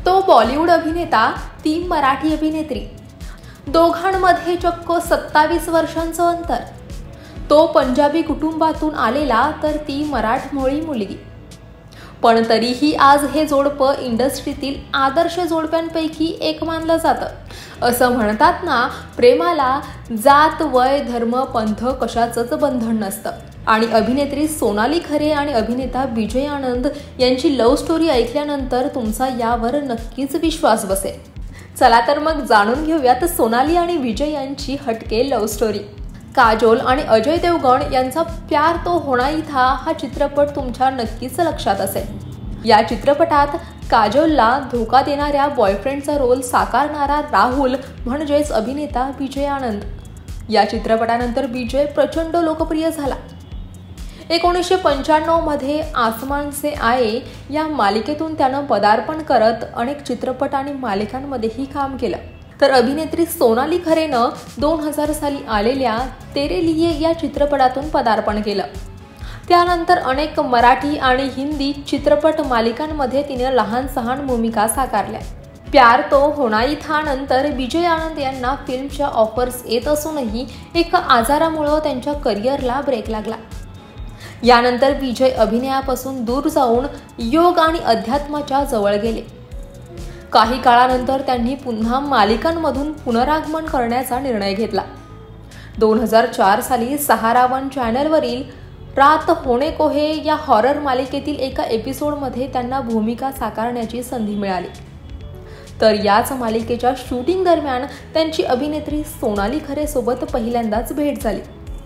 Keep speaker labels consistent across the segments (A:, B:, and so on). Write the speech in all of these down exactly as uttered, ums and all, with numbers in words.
A: तो बॉलिवूड अभिनेता, ती मराठी अभिनेत्री. दोघांमध्ये चक्क सत्तावीस वर्षांचं अंतर. तो पंजाबी कुटुंबातून आलेला तर ती मराठमोळी मुलगी. पण तरीही आज हे जोडपं इंडस्ट्रीतील आदर्श जोडप्यांपैकी एक मानलं जातं. असं म्हणतात ना, प्रेमाला जात, वय, धर्म, पंथ कशाचंच बंधन नसतं. आणि अभिनेत्री सोनाली खरे आणि अभिनेता विजय आनंद यांची लव्ह स्टोरी ऐकल्यानंतर तुमचा यावर नक्कीच विश्वास बसेल. चला तर मग जाणून घेऊयात सोनाली आणि विजय यांची हटके लव्ह स्टोरी. काजोल आणि अजय देवगण यांचा प्यार तो होना ही था हा चित्रपट तुमच्या नक्कीच लक्षात असेल. या चित्रपटात काजोलला धोका देणाऱ्या बॉयफ्रेंडचा रोल साकारणारा राहुल म्हणजेच अभिनेता विजय आनंद. या चित्रपटानंतर विजय प्रचंड लोकप्रिय झाला. एकोणीसशे पंच्याण्णव मध्ये आसमान से आये या मालिकेतून त्यानं पदार्पण करत अनेक चित्रपट आणि मालिकांमध्येही काम केलं. तर अभिनेत्री सोनाली खरेनं दोन हजार साली आलेल्या तेरे लिए या चित्रपटातून पदार्पण केलं. त्यानंतर अनेक मराठी आणि हिंदी चित्रपट मालिकांमध्ये तिने लहान सहान भूमिका साकारल्या. प्यार तो होना ही था नंतर विजय आनंद यांना फिल्मच्या ऑफर्स येत असूनही एका आजारामुळे त्यांच्या करिअरला ब्रेक लागला. यानंतर विजय अभिनयापासून दूर जाऊन योग आणि अध्यात्माच्या जवळ गेले. काही काळानंतर त्यांनी पुन्हा मालिकांमधून पुनरागमन करण्याचा निर्णय घेतला. दोन हजार चार साली सहारा वन चॅनलवरील रात होने को है या हॉरर मालिकेतील एका एपिसोडमध्ये त्यांना भूमिका साकारण्याची संधी मिळाली. तर याच मालिकेच्या शूटिंग दरम्यान त्यांची अभिनेत्री सोनाली खरे सोबत पहिल्यांदाच भेट झाली.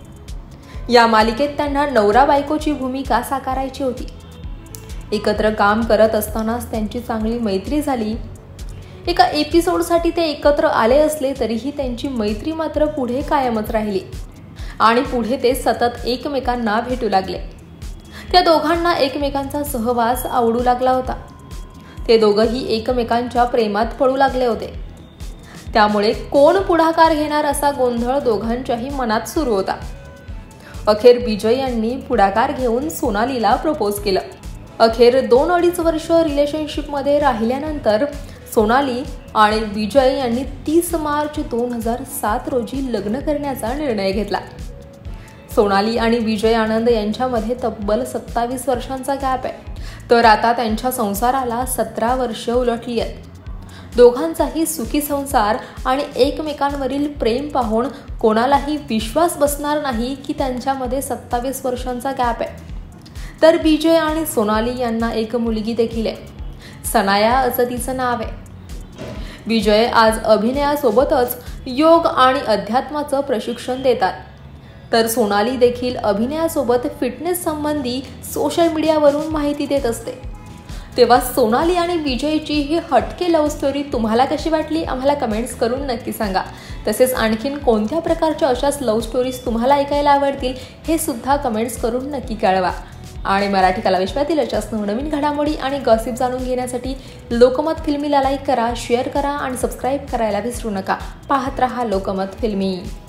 A: या मालिकेत त्यांना नवरा बायकोची भूमिका साकारायची होती. एकत्र काम करत असतानाच त्यांची चांगली मैत्री झाली. एका एपिसोडसाठी ते एकत्र आले असले तरीही त्यांची मैत्री मात्र पुढे कायमच राहिली आणि पुढे ते सतत एकमेकांना भेटू लागले. त्या दोघांना एकमेकांचा सहवास आवडू लागला होता. ते दोघंही एकमेकांच्या प्रेमात पडू लागले होते. त्यामुळे कोण पुढाकार घेणार असा गोंधळ दोघांच्याही मनात सुरू होता. अखेर विजय यांनी पुढाकार घेऊन सोनालीला प्रपोज केलं. अखेर दोन अडीच वर्ष रिलेशनशिपमध्ये राहिल्यानंतर सोनाली आणि विजय यांनी तीस मार्च दोन हजार सात रोजी लग्न करण्याचा निर्णय घेतला. सोनाली आणि विजय आनंद यांच्यामध्ये तब्बल सत्तावीस वर्षांचा गॅप आहे. तर आता त्यांच्या संसाराला सतरा वर्ष उलटली आहेत. दोघांचाही सुखी संसार आणि एकमेकांवरील प्रेम पाहून कोणालाही विश्वास बसणार नाही की त्यांच्यामध्ये सत्तावीस वर्षांचा गॅप आहे. तर विजय आणि सोनाली यांना एक मुलगी देखील आहे. सनाया असं तिचं नाव आहे. विजय आज अभिनयासोबतच योग आणि अध्यात्माचं प्रशिक्षण देतात. तर सोनाली देखील अभिनयासोबत फिटनेस संबंधी सोशल मीडियावरून माहिती देत असते. तेव्हा सोनाली आणि विजयची ही हटके लव्ह स्टोरी तुम्हाला कशी वाटली आम्हाला कमेंट्स करून नक्की सांगा. तसेच आणखीन कोणत्या प्रकारच्या अशाच लव्ह स्टोरीज तुम्हाला ऐकायला आवडतील हे सुद्धा कमेंट्स करून नक्की कळवा. आणि मराठी कलाविश्वातील अशाच नवनवीन घडामोडी आणि गॉसिप जाणून घेण्यासाठी लोकमत फिल्मीला लाईक करा, शेअर करा आणि सबस्क्राईब करायला विसरू नका. पाहत रहा लोकमत फिल्मी.